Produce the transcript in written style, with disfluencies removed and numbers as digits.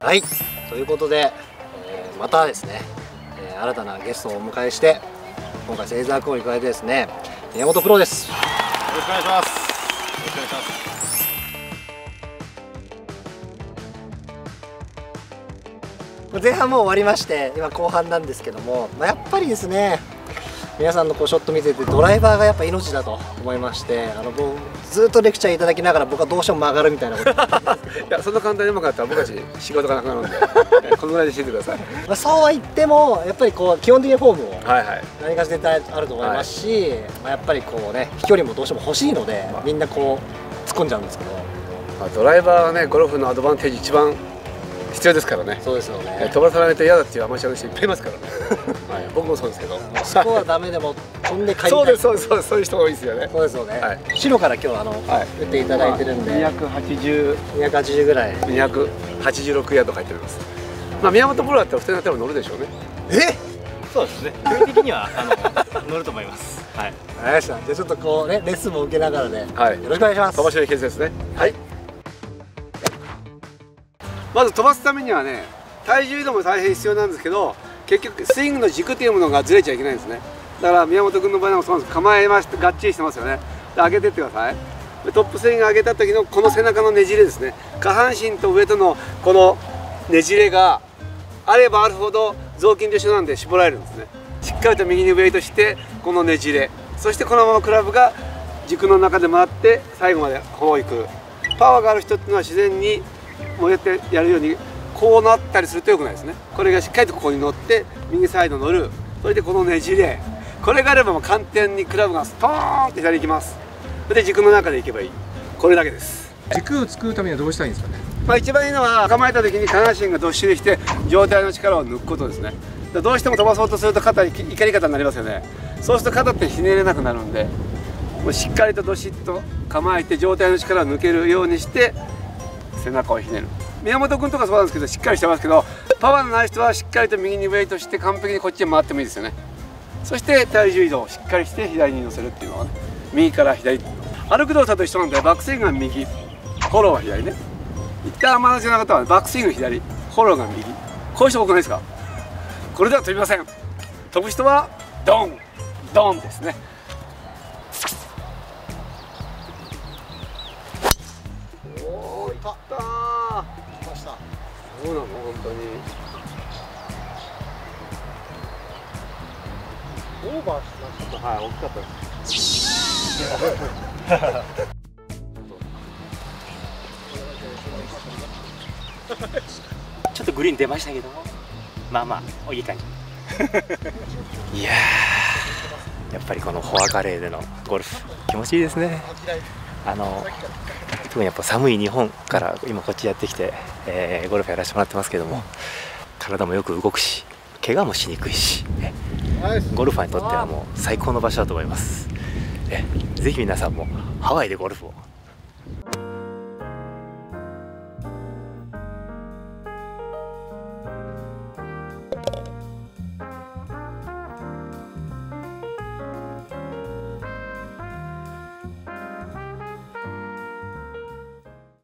はい、ということで、またですね、新たなゲストをお迎えして今回芹沢君に加えてですね、宮本プロです。 よろしくお願いします。よろしくお願いします。 前半もう終わりまして今後半なんですけども、やっぱりですね、皆さんのこうショット見ててドライバーがやっぱ命だと思いまして、もうずっとレクチャーいただきながら僕はどうしても曲がるみたいなこといや、そんな簡単にうまかったら僕たち仕事がなくなるんでこのぐらいでしててください。 そうは言ってもやっぱりこう基本的なフォームを何かしらあると思いますし、やっぱりこうね飛距離もどうしても欲しいのでみんなこう突っ込んじゃうんですけど、 ドライバーはねゴルフのアドバンテージ一番必要ですからね。 そうですよね。 飛ばさないと嫌だっていうアマチュアの人いっぱいいますからねはい、僕もそうですけど、 スコアダメでも飛んで帰りたい。 そうですそうですそういう人多いですよね。 そうですよね。白から今日打っていただいてるんで、280ぐらい、 286ヤード入っております。宮本プロだったら普通になったら乗るでしょうね。 そうですね。距離的には乗ると思います。はい。 わかりました。じゃあちょっとこうねレッスンも受けながらで、よろしくお願いします。 飛ばしの秘訣ですね。はい。まず飛ばすためにはね、体重移動も大変必要なんですけど、結局スイングの軸というものがずれちゃいけないんですね。だから宮本君の場合もそうなんです。構えましてがっちりしてますよね。で上げてってください。でトップスイング上げた時のこの背中のねじれですね。下半身と上とのこのねじれがあればあるほど雑巾と一緒なんで絞られるんですね。しっかりと右にウェイトしてこのねじれ、そしてこのままクラブが軸の中で回って最後までこういく。パワーがある人っていうのは自然にもうやってやるようにこうなったりするとよくないですね。これがしっかりとここに乗って右サイド乗る、それでこのねじれ、これがあればもう簡単にクラブがストーンって左に行きます。それで軸の中で行けばいい、これだけです。 軸を作るためにはどうしたらいいんですかね。 一番いいのは構えた時に下半身がどっしりして上体の力を抜くことですね。どうしても飛ばそうとすると肩に怒り方になりますよね。そうすると肩ってひねれなくなるんで、もうしっかりとどしっと構えて上体の力を抜けるようにして背中をひねる。宮本君とかそうなんですけどしっかりしてますけど、パワーのない人はしっかりと右にウェイトして完璧にこっちに回ってもいいですよね。そして体重移動をしっかりして左に乗せるっていうのはね、右から左、歩く動作と一緒なんでバックスイングが右、フォローは左ね。一旦甘出しの方はバックスイング左、フォローが右、こういう人多くないですか。これでは飛びません。飛ぶ人はドンドンですね。おー、いったー。来ました。そうなの、本当に。オーバーしました。はい、大きかったです。 ちょっとグリーン出ましたけど、まあいい感じ。いやー、やっぱりこのフォアカレーでのゴルフ気持ちいいですね。特にやっぱ寒い日本から今こっちやってきて、ゴルフやらせてもらってますけども、体もよく動くし怪我もしにくいし、ゴルファーにとってはもう最高の場所だと思います。ぜひ皆さんもハワイでゴルフを